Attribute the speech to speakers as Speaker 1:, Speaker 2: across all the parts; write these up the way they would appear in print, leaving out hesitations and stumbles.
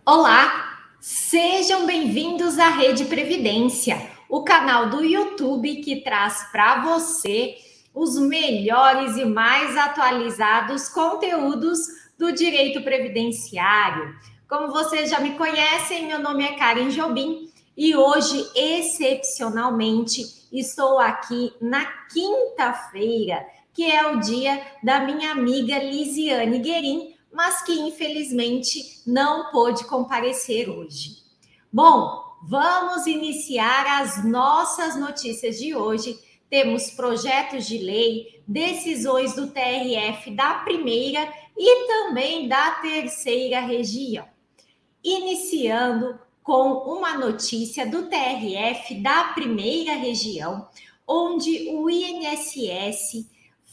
Speaker 1: Olá, sejam bem-vindos à Rede Previdência, o canal do YouTube que traz para você os melhores e mais atualizados conteúdos do direito previdenciário. Como vocês já me conhecem, meu nome é Karen Jobim e hoje, excepcionalmente, estou aqui na quinta-feira, que é o dia da minha amiga Lisiane Guerin, mas que infelizmente não pôde comparecer hoje. Bom, vamos iniciar as nossas notícias de hoje. Temos projetos de lei, decisões do TRF da primeira e também da terceira região. Iniciando com uma notícia do TRF da primeira região, onde o INSS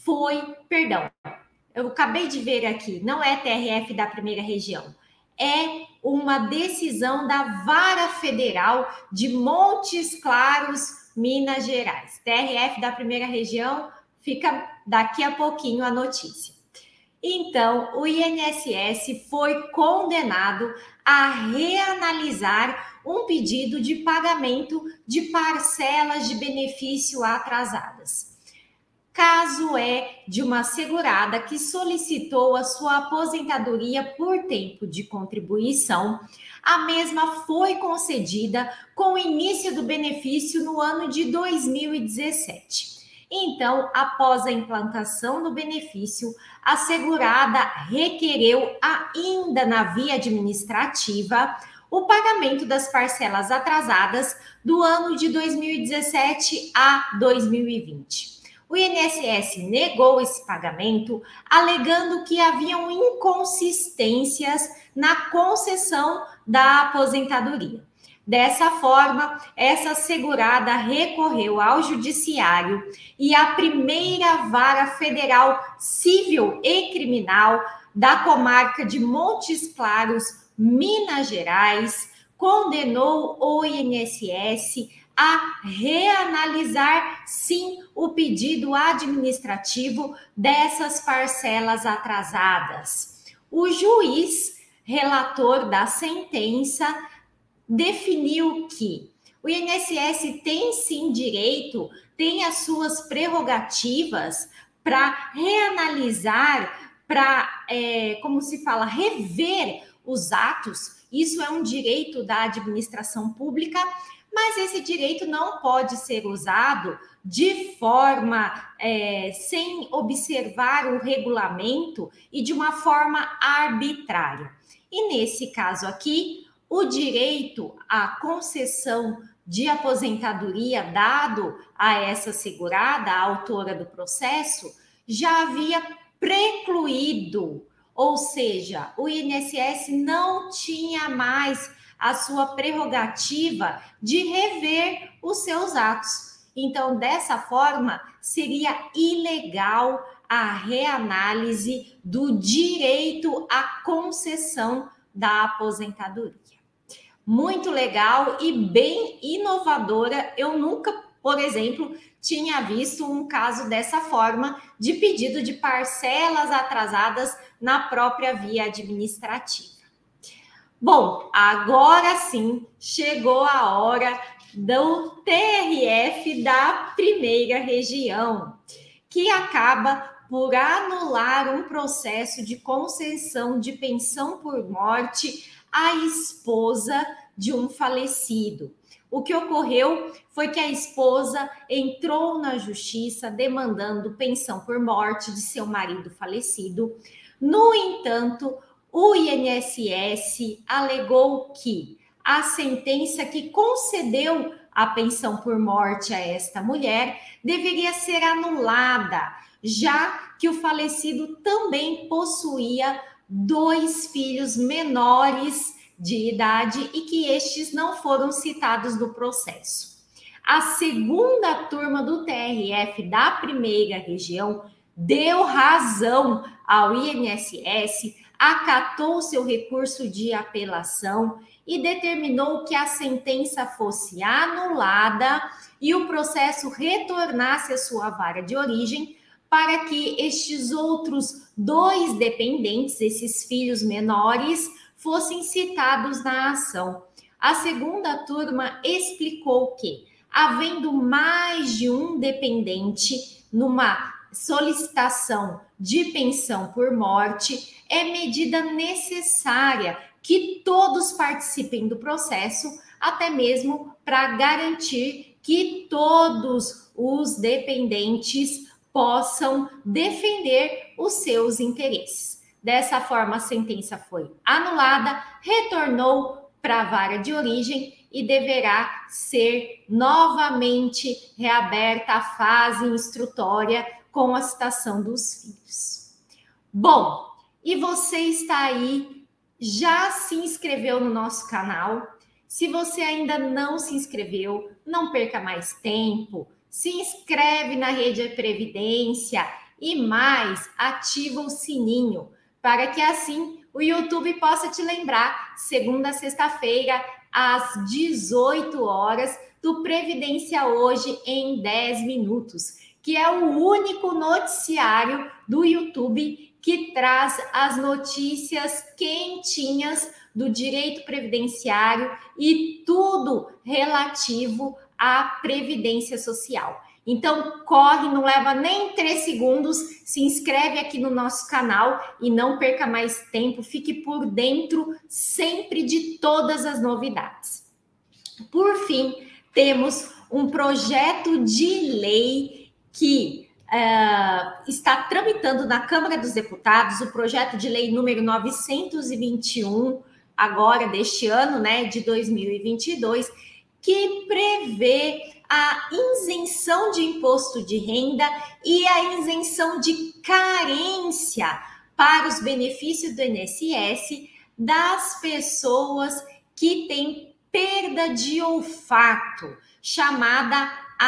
Speaker 1: eu acabei de ver aqui, não é TRF da primeira região, é uma decisão da Vara Federal de Montes Claros, Minas Gerais. TRF da primeira região, fica daqui a pouquinho a notícia. Então, o INSS foi condenado a reanalisar um pedido de pagamento de parcelas de benefício atrasadas. Caso é de uma segurada que solicitou a sua aposentadoria por tempo de contribuição, a mesma foi concedida com o início do benefício no ano de 2017. Então, após a implantação do benefício, a segurada requereu, ainda na via administrativa, o pagamento das parcelas atrasadas do ano de 2017 a 2020. O INSS negou esse pagamento, alegando que haviam inconsistências na concessão da aposentadoria. Dessa forma, essa segurada recorreu ao Judiciário e a primeira Vara Federal Civil e Criminal da comarca de Montes Claros, Minas Gerais, condenou o INSS a reanalisar, sim, o pedido administrativo dessas parcelas atrasadas. O juiz, relator da sentença, definiu que o INSS tem, sim, direito, tem as suas prerrogativas para reanalisar, para, rever os atos. Isso é um direito da administração pública, mas esse direito não pode ser usado de forma sem observar o regulamento e de uma forma arbitrária. E nesse caso aqui, o direito à concessão de aposentadoria dado a essa segurada, a autora do processo, já havia precluído, ou seja, o INSS não tinha mais a sua prerrogativa de rever os seus atos. Então, dessa forma, seria ilegal a reanálise do direito à concessão da aposentadoria. Muito legal e bem inovadora. Eu nunca, por exemplo, tinha visto um caso dessa forma de pedido de parcelas atrasadas na própria via administrativa. Bom, agora sim chegou a hora do TRF da primeira região, que acaba por anular um processo de concessão de pensão por morte à esposa de um falecido. O que ocorreu foi que a esposa entrou na justiça demandando pensão por morte de seu marido falecido. No entanto, o INSS alegou que a sentença que concedeu a pensão por morte a esta mulher deveria ser anulada, já que o falecido também possuía 2 filhos menores de idade e que estes não foram citados no processo. A segunda turma do TRF da primeira região deu razão ao INSS, acatou seu recurso de apelação e determinou que a sentença fosse anulada e o processo retornasse à sua vara de origem para que estes outros 2 dependentes, esses filhos menores, fossem citados na ação. A segunda turma explicou que, havendo mais de um dependente numa solicitação de pensão por morte, é medida necessária que todos participem do processo, até mesmo para garantir que todos os dependentes possam defender os seus interesses. Dessa forma, a sentença foi anulada, retornou para a vara de origem e deverá ser novamente reaberta a fase instrutória com a citação dos filhos. Bom, e você está aí, já se inscreveu no nosso canal? Se você ainda não se inscreveu, não perca mais tempo, se inscreve na Rede Previdência e mais, ativa o sininho, para que assim o YouTube possa te lembrar, segunda a sexta-feira, às 18 horas, do Previdência Hoje em 10 minutos, que é o único noticiário do YouTube que traz as notícias quentinhas do direito previdenciário e tudo relativo à previdência social. Então, corre, não leva nem 3 segundos, se inscreve aqui no nosso canal e não perca mais tempo, fique por dentro sempre de todas as novidades. Por fim, temos um projeto de lei que está tramitando na Câmara dos Deputados, o projeto de lei número 921, agora deste ano, né, de 2022, que prevê a isenção de imposto de renda e a isenção de carência para os benefícios do INSS das pessoas que têm perda de olfato, chamada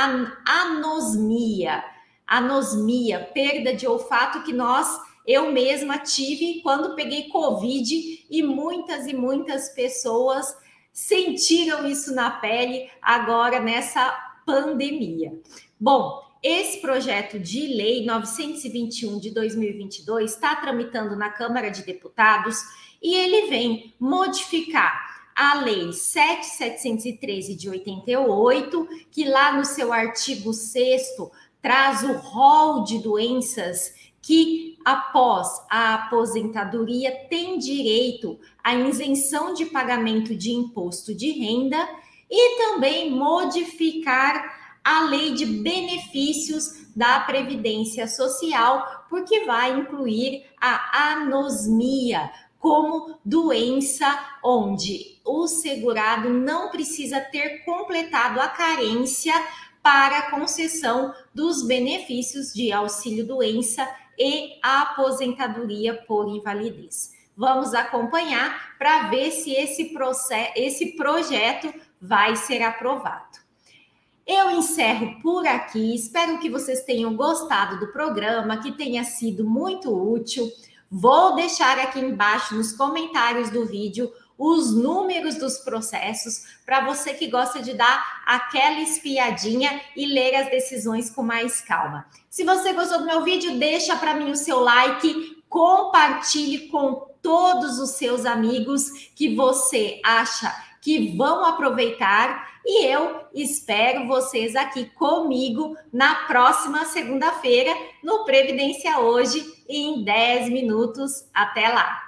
Speaker 1: anosmia. Anosmia, perda de olfato que eu mesma tive quando peguei Covid e muitas pessoas sentiram isso na pele agora nessa pandemia. Bom, esse projeto de lei 921 de 2022 está tramitando na Câmara de Deputados e ele vem modificar a Lei 7.713 de 88, que lá no seu artigo 6º traz o rol de doenças que, após a aposentadoria, tem direito à isenção de pagamento de imposto de renda e também modificar a lei de benefícios da Previdência Social, porque vai incluir a anosmia como doença onde o segurado não precisa ter completado a carência para a concessão dos benefícios de auxílio-doença e a aposentadoria por invalidez. Vamos acompanhar para ver se esse projeto vai ser aprovado. Eu encerro por aqui, espero que vocês tenham gostado do programa, que tenha sido muito útil. Vou deixar aqui embaixo nos comentários do vídeo os números dos processos para você que gosta de dar aquela espiadinha e ler as decisões com mais calma. Se você gostou do meu vídeo, deixa para mim o seu like, compartilhe com todos os seus amigos que você acha que vão aproveitar e eu espero vocês aqui comigo na próxima segunda-feira no Previdência Hoje em 10 minutos. Até lá!